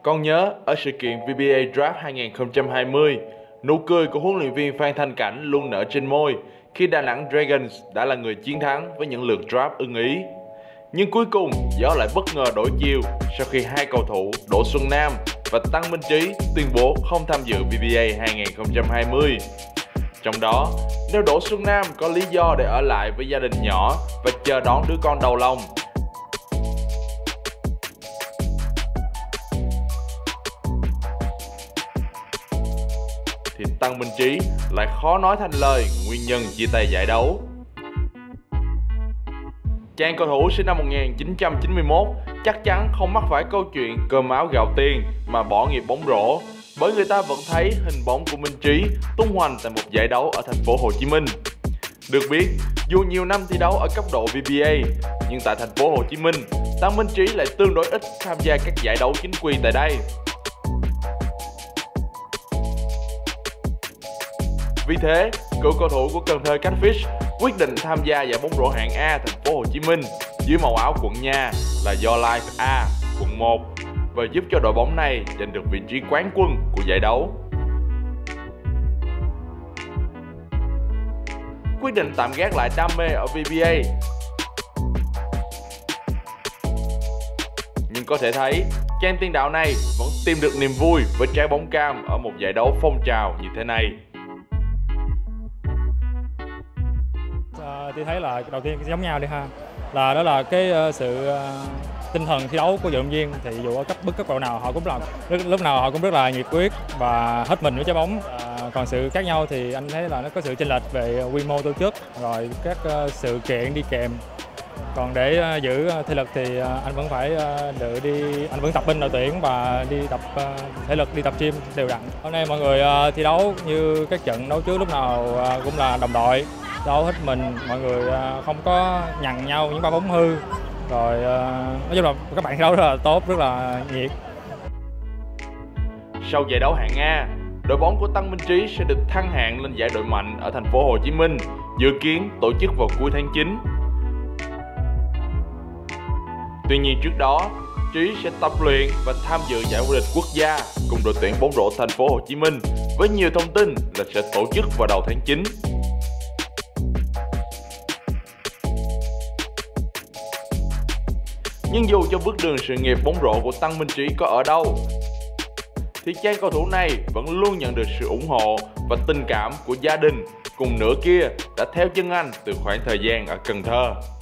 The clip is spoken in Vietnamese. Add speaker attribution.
Speaker 1: Còn nhớ ở sự kiện VBA Draft 2020, nụ cười của huấn luyện viên Phan Thanh Cảnh luôn nở trên môi khi Đà Nẵng Dragons đã là người chiến thắng với những lượt draft ưng ý. Nhưng cuối cùng, gió lại bất ngờ đổi chiều sau khi hai cầu thủ Đỗ Xuân Nam và Tăng Minh Trí tuyên bố không tham dự VBA 2020. Trong đó, nếu Đỗ Xuân Nam có lý do để ở lại với gia đình nhỏ và chờ đón đứa con đầu lòng, thì Tăng Minh Trí lại khó nói thành lời nguyên nhân chia tay giải đấu. Chàng cầu thủ sinh năm 1991 chắc chắn không mắc phải câu chuyện cơm áo gạo tiền mà bỏ nghiệp bóng rổ, bởi người ta vẫn thấy hình bóng của Minh Trí tung hoành tại một giải đấu ở thành phố Hồ Chí Minh. Được biết, dù nhiều năm thi đấu ở cấp độ VBA, nhưng tại thành phố Hồ Chí Minh, Tăng Minh Trí lại tương đối ít tham gia các giải đấu chính quy tại đây. Vì thế, cựu cầu thủ của Cần Thơ Catfish quyết định tham gia giải bóng rổ hạng A thành phố Hồ Chí Minh dưới màu áo quận Nha là Do Life A, quận 1 và giúp cho đội bóng này giành được vị trí quán quân của giải đấu. Quyết định tạm gác lại đam mê ở VBA, nhưng có thể thấy chàng tiền đạo này vẫn tìm được niềm vui với trái bóng cam ở một giải đấu phong trào như thế này.
Speaker 2: Tôi thấy là đầu tiên giống nhau đi ha, đó là cái sự tinh thần thi đấu của vận động viên. Thì dù ở bất cấp độ nào họ cũng lúc nào họ cũng rất là nhiệt huyết và hết mình với trái bóng. Còn sự khác nhau thì anh thấy là nó có sự chênh lệch về quy mô tổ chức, rồi các sự kiện đi kèm. Còn để giữ thể lực thì anh vẫn phải anh vẫn tập bên đội tuyển và đi tập thể lực, đi tập gym đều đặn. Hôm nay mọi người thi đấu như các trận đấu trước lúc nào cũng là đồng đội, đấu hết mình, mọi người không có nhằn nhau những pha bóng hư. Rồi nói chung là các bạn thi đấu rất là tốt, rất là nhiệt.
Speaker 1: Sau giải đấu hạng A, đội bóng của Tăng Minh Trí sẽ được thăng hạng lên giải đội mạnh ở thành phố Hồ Chí Minh, dự kiến tổ chức vào cuối tháng 9. Tuy nhiên trước đó, Trí sẽ tập luyện và tham dự giải vô địch quốc gia cùng đội tuyển bóng rổ thành phố Hồ Chí Minh với nhiều thông tin là sẽ tổ chức vào đầu tháng 9. Nhưng dù cho bước đường sự nghiệp bóng rổ của Tăng Minh Trí có ở đâu, thì chàng cầu thủ này vẫn luôn nhận được sự ủng hộ và tình cảm của gia đình cùng nửa kia đã theo chân anh từ khoảng thời gian ở Cần Thơ.